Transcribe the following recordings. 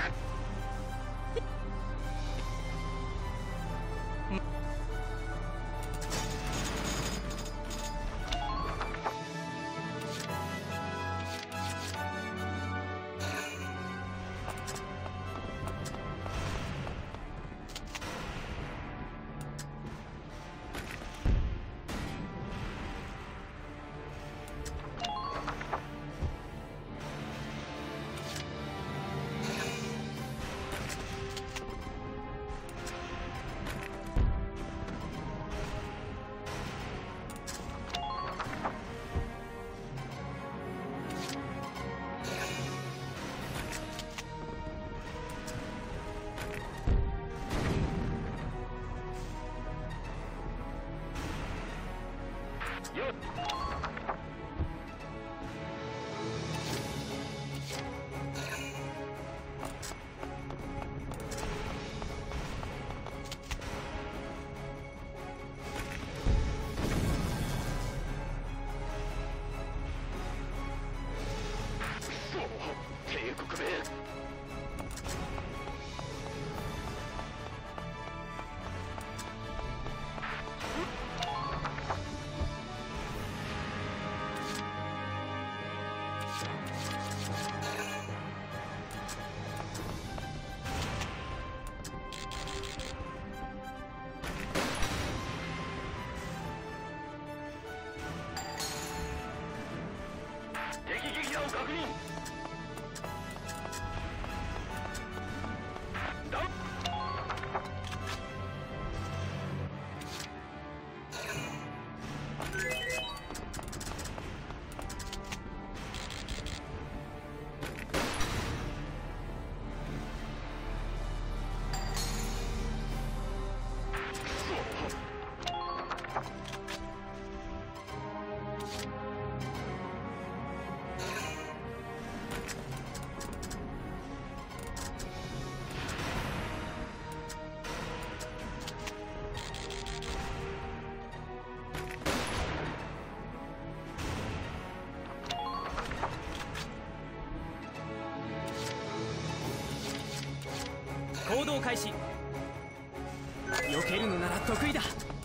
行動開始。避けるのなら得意だ。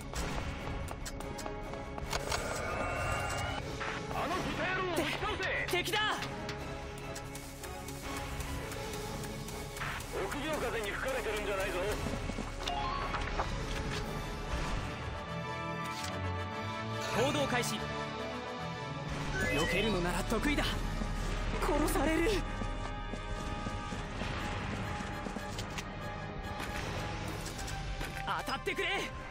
あの豚野郎を撃ち倒せ。 敵だ。 臆病風に吹かれてるんじゃないぞ。 行動開始。避けるのなら得意だ。殺される。当たってくれ。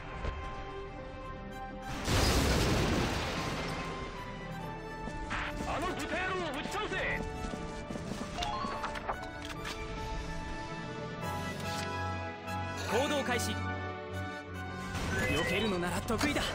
あの豚野郎を撃ち倒せ。 行動開始。避けるのなら得意だ。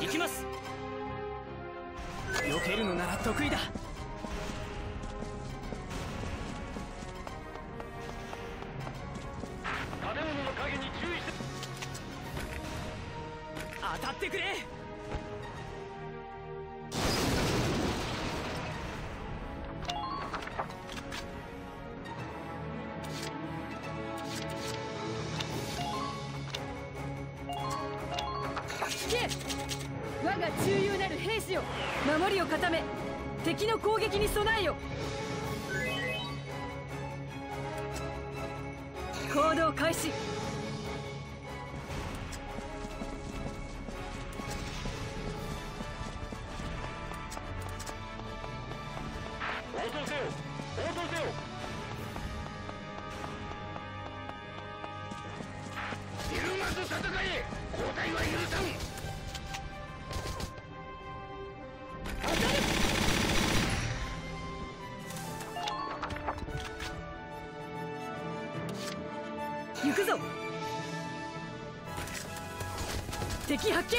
行きます。避けるのなら得意だ。 建物の影に注意して。 当たってくれ。 我が忠勇なる兵士よ、守りを固め敵の攻撃に備えよ。行動開始。 応答せよ、応答せよ。ひるまず戦え。交代は許さん。 行くぞ。敵発見。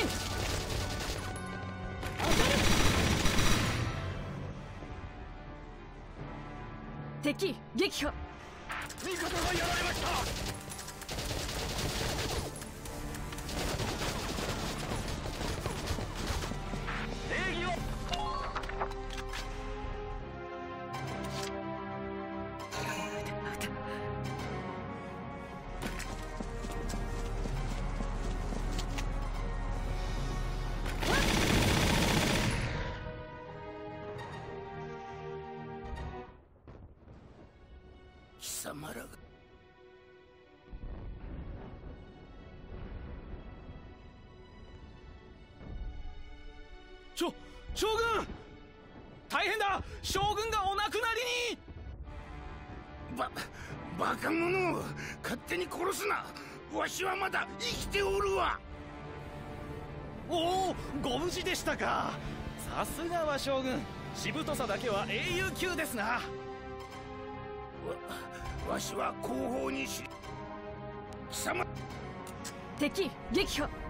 敵撃破。 味方がやられました。正義を。貴様らが。将軍、大変だ。将軍がお亡くなりに。バカ者を勝手に殺すな。わしはまだ生きておるわ。 おお、ご無事でしたか。さすがは将軍、しぶとさだけは英雄級ですな。 わしは後方に貴様。 敵撃破。